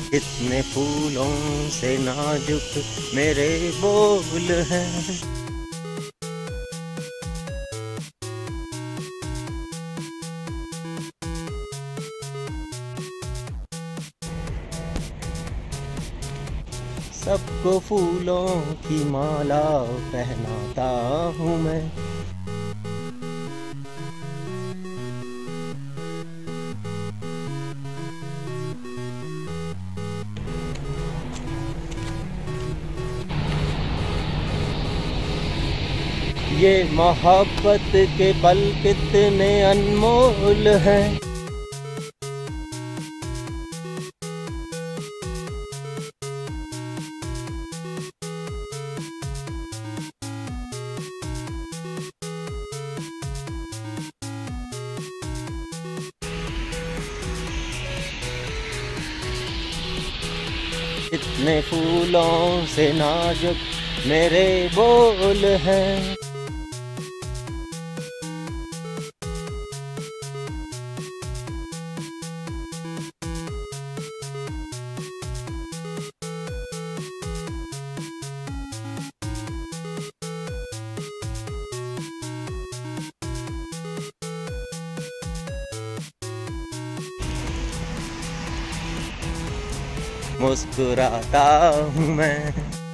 कितने फूलों से नाजुक मेरे बोल हैं। सबको फूलों की माला पहनाता हूँ मैं। ये मोहब्बत के पल कितने अनमोल हैं। कितने फूलों से नाजुक मेरे बोल हैं। मुस्कुराता हूँ मैं।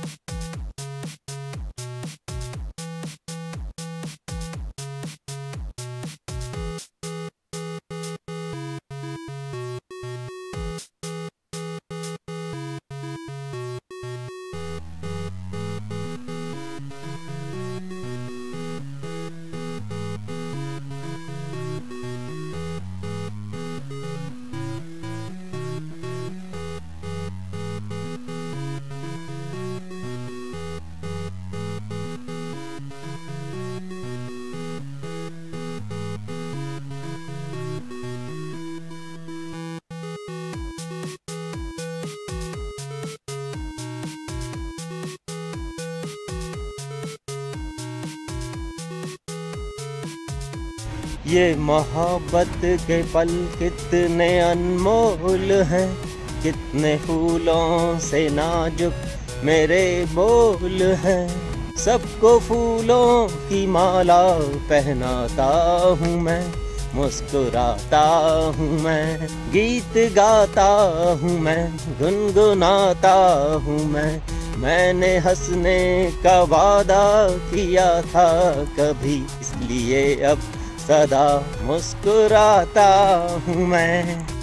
ये मोहब्बत के पल कितने अनमोल हैं। कितने फूलों से नाजुक मेरे बोल हैं। सबको फूलों की माला पहनाता हूँ मैं। मुस्कुराता हूँ मैं। गीत गाता हूँ मैं। गुनगुनाता हूँ मैं। मैंने हंसने का वादा किया था कभी, इसलिए अब सदा मुस्कुराता हूँ मैं।